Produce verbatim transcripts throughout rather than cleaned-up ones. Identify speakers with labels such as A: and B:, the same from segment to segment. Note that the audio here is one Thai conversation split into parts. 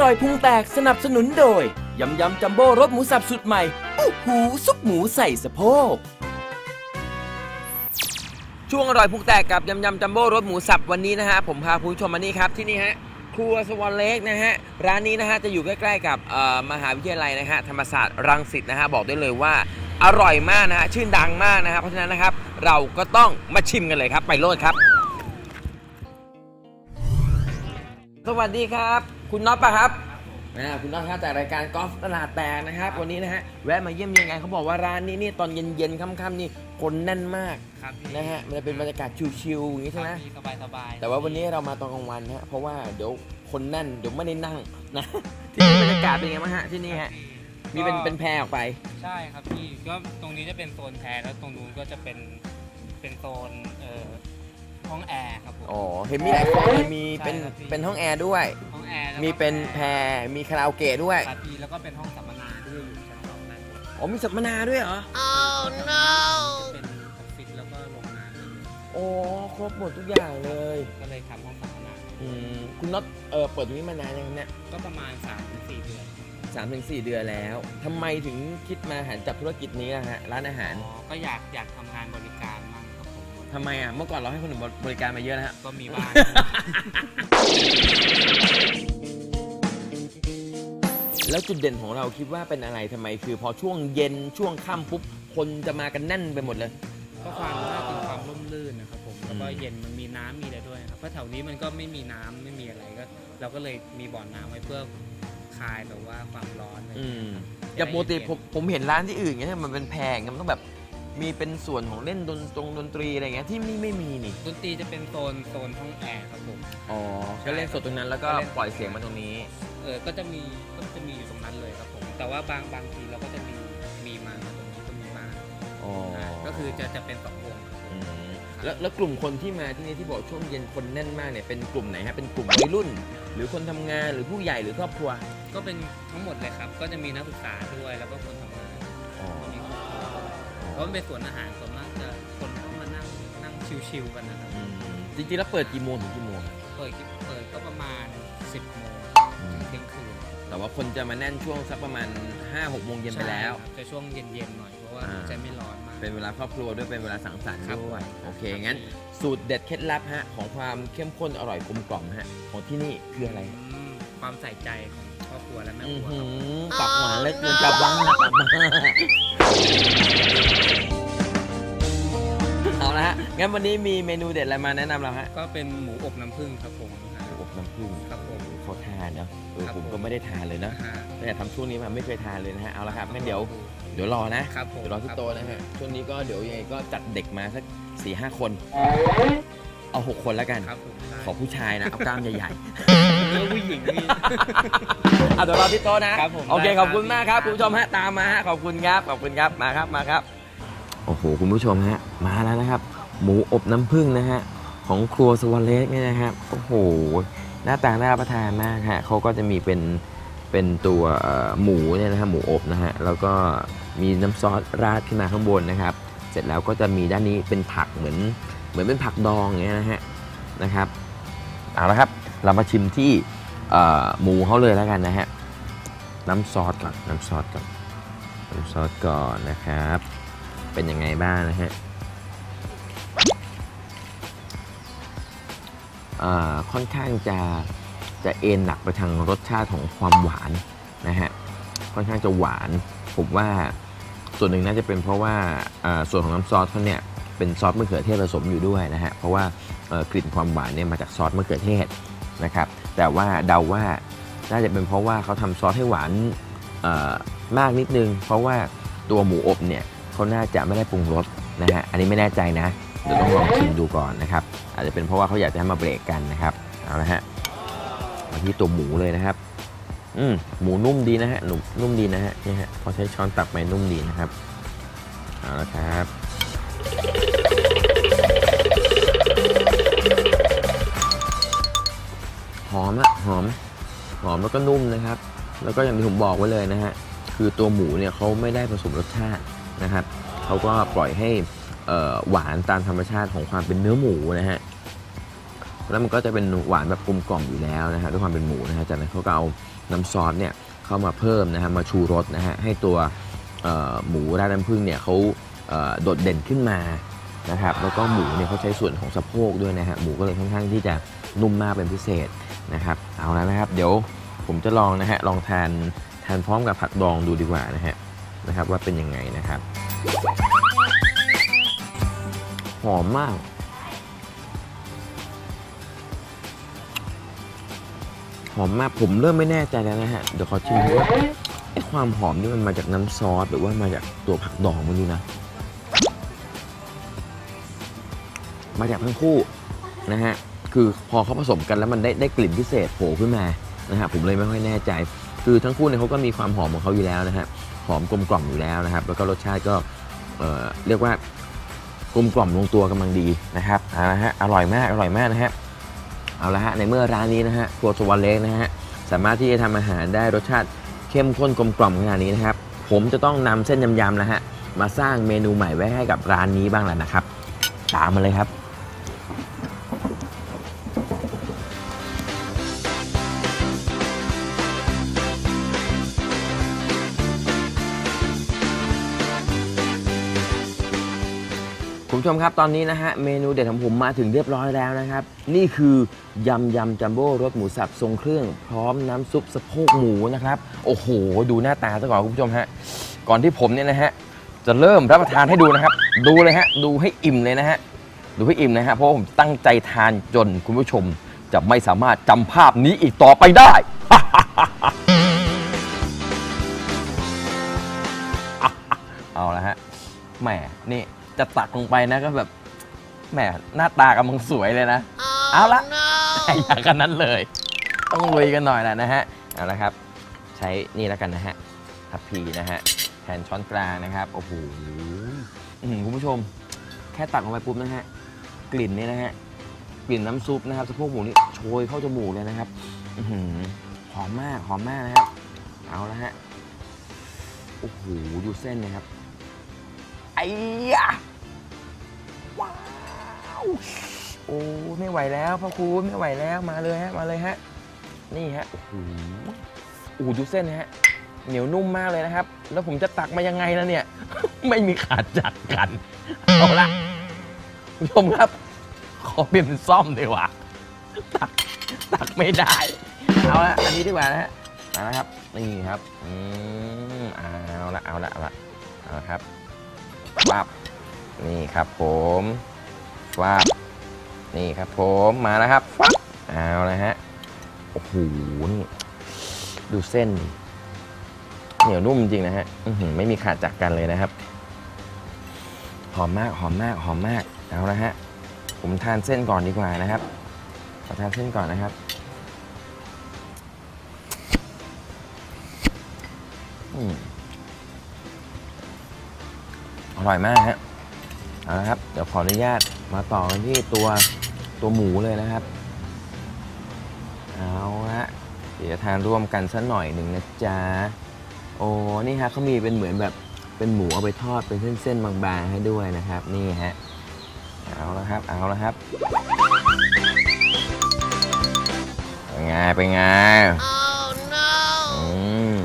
A: ร่อยพุงแตกสนับสนุนโดยยำยำจัมโบ้รสหมูสับสุดใหม่อู้หูซุปหมูใส่สะโพกช่วงอร่อยพุงแตกกับยำยำจัมโบ้รสหมูสับวันนี้นะฮะผมพาคุณผู้ชมมานี่ครับที่นี่ฮะครัวสวอนเล็กนะฮะร้านนี้นะฮะจะอยู่ใกล้ๆกับมหาวิทยาลัยนะฮะธรรมศาสตร์รังสิตนะฮะบอกได้เลยว่าอร่อยมากนะฮะชื่นดังมากนะครับเพราะฉะนั้นนะครับเราก็ต้องมาชิมกันเลยครับไปโลดครับสวัสดีครับคุณน็อตป่ะครับนะคุณน็อตครับจากรายการกอล์ฟตลาดแตกนะครับวันนี้นะฮะแวะมาเยี่ยมยังไงเขาบอกว่าร้านนี้นี่ตอนเย็นๆค่ำๆนี่คนแน่นมากนะฮะมันจะเป็นบรรยากาศชิลๆอย่างนี้ใช่ไหมสบายๆแต่ว่าวันนี้เรามาตอนกลางวันฮะเพราะว่าเดี๋ยวคนแน่นเดี๋ยวไม่ได้นั่งนะที่นี่บรรยากาศเป็นไงบ้างฮะที่นี่ฮะมีเป็นเป็นแพรออกไป
B: ใช่ครับพี่ก็ตรงนี้จะเป็นโซนแพรแล้วตรงนู้นก็จะเป็นเป็นโซนเอ่อห้องแอร์ครับผม
A: อ๋อเห็นมีหลายโซนมีเป็นเป็นห้องแอร์ด้วย
B: ห้องแอร์
A: มีเป็นแพรมีคาราโอเกะด้วย
B: ครับพี่แล้วก็เป็นห้องสัมมนาด้วยอยู่ชั้นสองนั่น
A: อ๋อมีสัมมนาด้วยเหรอ
B: oh no เป็นออฟฟิศแล้วก็โรงงาน
A: โอ้ครบหมดทุกอย่างเลย
B: ก็เลยทำห้องสัมมนา
A: อืมคุณน็อตเออเปิดตรงนี้มานานยังเนี่ย
B: ก็ประมาณ สามถึงสี่ เดือน
A: สามถึงสี่ เดือนแล้วทำไมถึงคิดมาหันจับธุรกิจนี้นะฮะร้านอาหาร
B: อ๋อก็อยากอยากทำงานบริการมั่งครับผม
A: ทำไมอ่ะเมื่อก่อนเราให้คนอื่นบริการมาเยอะนะฮะ
B: ก็มีบ้าง
A: แล้วจุดเด่นของเราคิดว่าเป็นอะไรทำไมคือพอช่วงเย็นช่วงค่ำปุ๊บคนจะมากันแน่นไปหมดเลย
B: ก็ความน่ากินความร่มรื่นนะครับผมแล้วก็เย็นมันมีน้ำมีอะไรด้วยครับเพราะแถวนี้มันก็ไม่มีน้ำไม่มีอะไรก็เราก็เลยมีบ่อน้ำไว้เพื่อคลายแบบว่าความร้อนอะไร
A: อย่างปกติผมผมเห็นร้านที่อื่นเงี้ยมันเป็นแพงมันต้องแบบมีเป็นส่วนของเล่นดนตรงดนตรีอะไรเงี้ยที่นี่ไม่มีนี่
B: ดนตรีจะเป็นโซนโซนห้องแอร์ครับผม
A: อ๋อก็เล่นสดตรงนั้นแล้วก็ปล่อยเสียงมาตรงนี้
B: เออก็จะมีก็จะมีอยู่ตรงนั้นเลยครับผมแต่ว่าบางบางทีเราก็จะมีมีมาตรงนี้ก็มีมาอ๋อก็คือจะจะเป็นสองวง
A: แล้วแล้วกลุ่มคนที่มาที่นี่ที่บอกช่วงเย็นคนแน่นมากเนี่ยเป็นกลุ่มไหนฮะเป็นกลุ่มวัยรุ่นหรือคนทำงานหรือผู้ใหญ่หรือครอบครัว
B: ก็เป็นทั้งหมดเลยครับก็จะมีนักศึกษาด้วยแล้วก็คนทำงานมีครอบครัวเพราะมันเป็นสวนอาหารส่วนมากจะคนเข้ามานั่งนั่งชิลๆกันนะครับ
A: จริงๆแล้วเปิดกี่โมงถึงกี่โมง
B: เปิดเปิดก็ประมาณสิบโมงเที่ยงคืน
A: แต่ว่าคนจะมาแน่นช่วงสักประมาณ ห้าหก โมงเย็นไปแล้ว
B: จะช่วงเย็นๆหน่อยเพราะว่าจะไม่ร้อนมาก
A: เป็นเวลาครอบครัวด้วยเป็นเวลาสังสรรค์ด้วยโอเคงั้นสูตรเด็ดเคล็ดลับฮะของความเข้มข้นอร่อยกลมกล่อมฮะของที่นี่คืออะไร
B: ความใส่ใจของครอบครัวและแม่ครัว
A: ปากหวานเล็กมันจับบ้างนะเอาละฮะงั้นวันนี้มีเมนูเด็ดอะไรมาแนะนำเราฮะ
B: ก็เป็นหมูอบน้ำผึ้งครับผม
A: หมูอบน้ำผึ้ง
B: ครับผม
A: เขาทานเนาะเออผมก็ไม่ได้ทานเลยนะแต่ทำช่วงนี้มาไม่เคยทานเลยนะฮะเอาละครับงั้นเดี๋ยวเดี๋ยวรอนะเดี๋ยวรอที่โตนะฮะช่วงนี้ก็เดี๋ยวยังไงก็จัดเด็กมาสักสี่ห้าคนเอาหกคนแล้วกันขอผู้ชายนะเอากล้ามใหญ่
B: ๆเนื้อผู้หญิงนี่
A: เอาเดี๋ยวรอที่โตนะโอเคขอบคุณมากครับคุณผู้ชมฮะตามมาฮะขอบคุณครับขอบคุณครับมาครับมาครับโอ้โหคุณผู้ชมฮะมาแล้วนะครับหมูอบน้ำผึ้งนะฮะของครัวสวอนเล็กเนี่ยนะครับโอ้โหหน้าตาน่ารับประทานมากฮะเขาก็จะมีเป็นเป็นตัวหมูเนี่ยนะฮะหมูอบนะฮะแล้วก็มีน้ำซอสราดขึ้นมาข้างบนนะครับเสร็จแล้วก็จะมีด้านนี้เป็นผักเหมือนเหมือนเป็นผักดองอย่างเงี้ยนะฮะนะครับเอาละครับเรามาชิมที่หมูเขาเลยแล้วกันนะฮะน้ำซอสก่อนน้ำซอสก่อนน้ำซอสก่อนนะครับเป็นยังไงบ้างนะฮะค่อนข้างจะจะเอนหนักไปทางรสชาติของความหวานนะฮะค่อนข้างจะหวานผมว่าส่วนหนึ่งน่าจะเป็นเพราะว่าส่วนของน้ำซอสเขาเนี่ยเป็นซอสมะเขือเทศผสมอยู่ด้วยนะฮะเพราะว่ากลิ่นความหวานเนี่ยมาจากซอสมะเขือเทศนะครับแต่ว่าเดาว่าน่าจะเป็นเพราะว่าเขาทำซอสให้หวานมากนิดนึงเพราะว่าตัวหมูอบเนี่ยเขาน่าจะไม่ได้ปรุงรสนะฮะอันนี้ไม่แน่ใจนะเดี๋ยวต้องลองชิมดูก่อนนะครับอาจจะเป็นเพราะว่าเขาอยากจะให้มาเบรกกันนะครับเอาละฮะมาที่ตัวหมูเลยนะครับอืมหมูนุ่มดีนะฮะหนุ่มนุ่มดีนะฮะนี่ฮะพอใช้ช้อนตักไปนุ่มดีนะครับเอาละครับหอมอะหอมหอมแล้วก็นุ่มนะครับแล้วก็อย่างที่ผมบอกไว้เลยนะฮะคือตัวหมูเนี่ยเขาไม่ได้ผสมรสชาตินะครับเขาก็ปล่อยให้หวานตามธรรมชาติของความเป็นเนื้อหมูนะฮะแล้วมันก็จะเป็นหวานแบบกลมกล่อมอยู่แล้วนะฮะด้วยความเป็นหมูนะฮะจากนั้นเขาก็เอาน้ำซอสเนี่ยเข้ามาเพิ่มนะฮะมาชูรสนะฮะให้ตัวหมูราดน้ำผึ้งเนี่ยเขาโดดเด่นขึ้นมานะครับแล้วก็หมูเนี่ยเขาใช้ส่วนของสะโพกด้วยนะฮะหมูก็เลยค่อนข้างที่จะนุ่มมากเป็นพิเศษนะครับเอาแล้วนะครับเดี๋ยวผมจะลองนะฮะลองทานทานพร้อมกับผักดองดูดีกว่านะฮะนะครับว่าเป็นยังไงนะครับหอมมากหอมมากผมเริ่มไม่แน่ใจแล้วนะฮะเดี๋ยวขอชิมดูว่าไอ้ความหอมนี่มันมาจากน้ำซอสหรือว่ามาจากตัวผักดองไม่รู้นะมาจากทั้งคู่นะฮะคือพอเขาผสมกันแล้วมันได้ได้กลิ่นพิเศษโผล่ขึ้นมานะฮะผมเลยไม่ค่อยแน่ใจคือทั้งคู่เนี่ยเขาก็มีความหอมของเขาอยู่แล้วนะฮะหอมกลมกล่อมอยู่แล้วนะครับแล้วก็รสชาติก็เอ่อเรียกว่ากลมกล่อมลงตัวกำลังดีนะครับเอาละฮะอร่อยมากอร่อยมากนะฮะเอาละฮะในเมื่อร้านนี้นะฮะครัวสวรรค์เล็กนะฮะสามารถที่จะทำอาหารได้รสชาติเข้มข้นกลมกล่อมขนาดนี้นะครับผมจะต้องนำเส้นยำๆนะฮะมาสร้างเมนูใหม่ไว้ให้กับร้านนี้บ้างแหละนะครับตามมาเลยครับคุณผู้ชมครับตอนนี้นะฮะเมนูเด็ดของผมมาถึงเรียบร้อยแล้วนะครับนี่คือยำยำจัมโบ้รสหมูสับทรงเครื่องพร้อมน้ำซุปสะโพกหมูนะครับโอ้โหดูหน้าตาซะก่อนคุณผู้ชมฮะก่อนที่ผมเนี่ยนะฮะจะเริ่มรับประทานให้ดูนะครับดูเลยฮะดูให้อิ่มเลยนะฮะดูให้อิ่มนะฮะเพราะผมตั้งใจทานจนคุณผู้ชมจะไม่สามารถจำภาพนี้อีกต่อไปได้ เอาละฮะแหมนี่จะตักลงไปนะก็แบบแหมหน้าตากำลังสวยเลยนะ oh, เอาละ no. อย่างกันนั้นเลยต้องลุยกันหน่อยแหละนะฮะเอาละครับใช้นี่แล้วกันนะฮะทัพพีนะฮะแทนช้อนกลางนะครับโอ้โหคุณผู้ชมแค่ตักลงไปปุ๊บนะฮะกลิ่นนี่นะฮะกลิ่นน้ำซุปนะครับสะโพกหมูนี่โชยเข้าจมูกเลยนะครับหอมมากหอมมากนะครับเอาละฮะโอ้โหดูเส้นนะครับไอ้ยะว้าวโอ้ไม่ไหวแล้วพ่อครูไม่ไหวแล้วมาเลยฮะมาเลยฮะนี่ฮะโอ้โหโอ้ดูเส้นนะฮะเหนียวนุ่มมากเลยนะครับแล้วผมจะตักมายังไงแล้วเนี่ยไม่มีขาดจากกันเอาละคุณผู้ชมครับขอเปลี่ยนเป็นซ่อมดีกว่าตักตักไม่ได้เอาละอันนี้ดีกว่านะฮะเอาละครับนี่ครับอืมเอาละเอาละเอาละเอาละครับวับนี่ครับผมวับนี่ครับผมมาแล้วครับฟับเอาละฮะโอ้โหนี่ดูเส้นเหนียวนุ่มจริงนะฮะไม่มีขาดจากกันเลยนะครับหอมมากหอมมากหอมมากเอาละฮะผมทานเส้นก่อนดีกว่านะครับขอทานเส้นก่อนนะครับอืมอร่อยมากฮะเอาละครับเดี๋ยวขออนุญาตมาต่อกันที่ตัวตัวหมูเลยนะครับเอาละเดี๋ยวทานร่วมกันสักหน่อยหนึ่งนะจ๊ะโอ้นี่ฮะเขามีเป็นเหมือนแบบเป็นหมูเอาไปทอดเป็นเส้นๆบางๆให้ด้วยนะครับนี่ฮะเอาละครับเอาละครับเป็นไงเป็นไง oh, no. อืม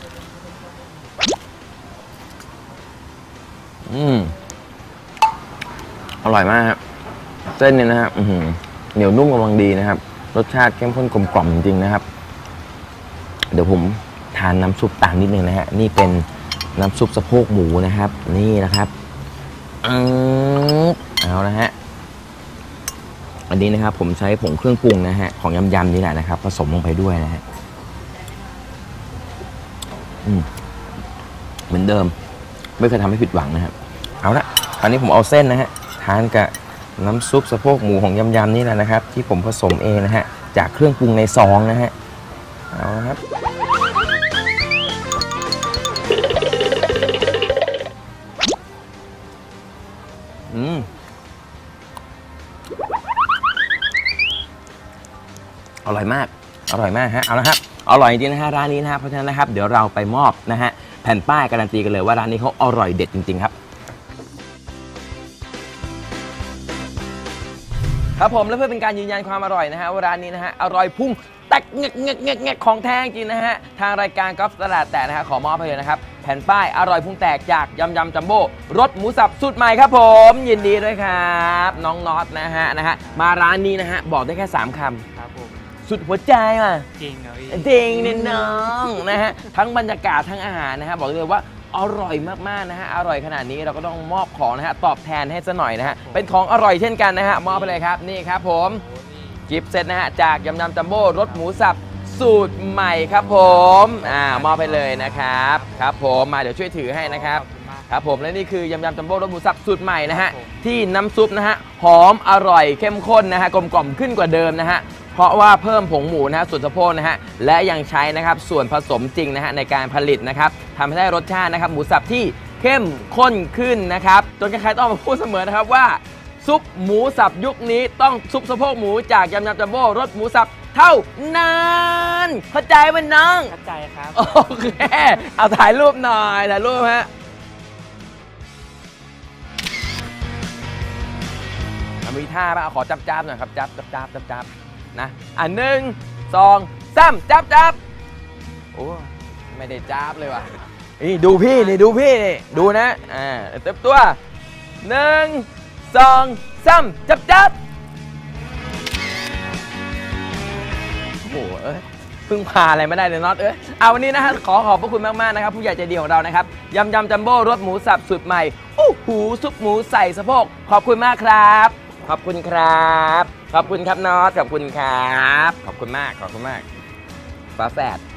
A: อืมอร่อยมากครับเส้นเนี่ยนะครับเหนียวนุ่มกำลังดีนะครับรสชาติเข้มข้นกลมกล่อมจริงๆนะครับเดี๋ยวผมทานน้ำซุปตามนิดนึงนะฮะนี่เป็นน้ำซุปสะโพกหมูนะครับนี่นะครับอืมเอาละฮะอันนี้นะครับผมใช้ผงเครื่องปรุงนะฮะของยำๆนี่แหละนะครับผสมลงไปด้วยนะฮะอืมเหมือนเดิมไม่เคยทำให้ผิดหวังนะครับเอาละคราวนี้ผมเอาเส้นนะฮะทานกับน้ำซุปสะโพกหมูของยำๆนี่แหละนะครับที่ผมผสมเองนะฮะจากเครื่องปรุงในซองนะฮะเอาละครับอืมอร่อยมากอร่อยมากฮะเอาละครับอร่อยจริงนะฮะร้านนี้นะฮะเพราะฉะนั้นนะครับเดี๋ยวเราไปมอบนะฮะแผ่นป้ายการันตีกันเลยว่าร้านนี้เขาอร่อยเด็ดจริงๆครับครับผมและเพื่อเป็นการยืนยันความอร่อยนะฮะว่าร้านนี้นะฮะอร่อยพุ่งแตกเงกเงกเงกเงกของแท้จริงนะฮะทางรายการกอล์ฟตลาดแตกนะฮะขอมอบให้เลยนะครับแผ่นป้ายอร่อยพุ่งแตกจากยำยำจัมโบ้รสหมูสับสูตรใหม่ครับผมยินดีด้วยครับน้องน็อตนะฮะนะฮะมาร้านนี้นะฮะบอกได้แค่สามคำ
B: ครับผม
A: สุดหัวใจว่ะ
B: จริงเหรอพี่
A: จริงเนี่ยน้องนะฮะทั้งบรรยากาศทั้งอาหารนะฮะบอกเลยว่าอร่อยมากๆนะฮะอร่อยขนาดนี้เราก็ต้องมอบของนะฮะตอบแทนให้ซะหน่อยนะฮะเป็นของอร่อยเช่นกันนะฮะมอบไปเลยครับนี่ครับผมกิฟต์เซตนะฮะจากยำยำจัมโบ้รสหมูสับสูตรใหม่ครับผมอ่ามอบไปเลยนะครับครับผมมาเดี๋ยวช่วยถือให้นะครับครับผมและนี่คือยำยำจัมโบ้รสหมูสับสูตรใหม่นะฮะที่น้ำซุปนะฮะหอมอร่อยเข้มข้นนะฮะกลมกล่อมขึ้นกว่าเดิมนะฮะเพราะว่าเพิ่มผงหมูนะฮะส่วนสะโพกนะฮะและยังใช้นะครับส่วนผสมจริงนะฮะในการผลิตนะครับทำให้ได้รสชาตินะครับหมูสับที่เข้มข้นขึ้นนะครับจนใครๆต้องมาพูดเสมอนะครับว่าซุปหมูสับยุคนี้ต้องซุปสะโพกหมูจากยำยำจัมโบ้รสหมูสับเท่านั้นเข้าใจไหมน้อง
B: เข้าใจครับ
A: โอเคเอาถ่ายรูปหน่อยถ่ายรูปฮะมีท่าป่ะขอจับจับหน่อยครับจับจับจับจับจับนะอ่ะหนึ่งสองสามจับจับโอ้ไม่ได้จับเลยว่ะนี่ดูพี่นี่ดูพี่นี่ดูนะอ่าเต็มตัวหนึ่งสองสามจับจับโอ้โหเอ้ยพึ่งพาอะไรไม่ได้เลยน็อตเอ้ยเอาวันนี้นะฮะขอขอบพระคุณมากๆนะครับผู้ใหญ่ใจดีของเรานะครับยำยำจัมโบ้รสหมูสับสูตรใหม่โอ้โหซุปหมูใส่สะโพกขอบคุณมากครับขอบคุณครับขอบคุณครับน็อตขอบคุณครับขอบคุณมากขอบคุณมากฝาแฝด